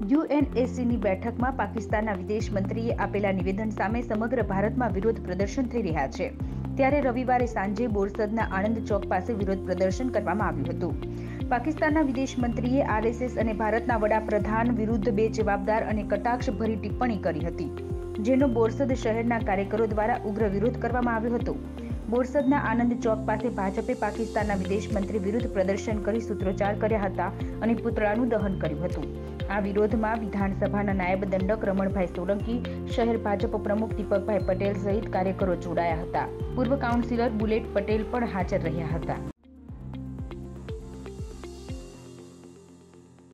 યુએનએસસીની બેઠકમાં પાકિસ્તાનના વિદેશ મંત્રીએ આપેલા નિવેદન સામે સમગ્ર ભારતમાં વિરોધ પ્રદર્શન થઈ રહ્યા છે। ત્યારે રવિવારે સાંજે બોરસદના આનંદ ચોક પાસે વિરોધ પ્રદર્શન કરવામાં આવ્યું હતું। પાકિસ્તાનના વિદેશ મંત્રીએ આરએસએસ અને ભારતના વડાપ્રધાન વિરુદ્ધ બેજવાબદાર અને કટાક્ષભરી ટિપ્પણી કરી હતી, જેનો બોરસદ શહેરના કાર્યકરો દ્વારા ઉગ્ર વિરોધ કરવામાં આવ્યો હતો। બોરસદના આનંદ ચોક પાસે ભાજપે પાકિસ્તાનના વિદેશ મંત્રી વિરુદ્ધ પ્રદર્શન કરી સૂત્રોચ્ચાર કર્યા હતા અને પુતળાનું દહન કર્યું હતું। આ વિરોધમાં વિધાનસભાના નાયબ દંડક રમણભાઈ સોલંકી, શહેર ભાજપ પ્રમુખ દીપકભાઈ પટેલ સહિત કાર્યકરો જોડાયા હતા। પૂર્વ કાઉન્સિલર બુલેટ પટેલ પણ હાજર રહ્યા હતા।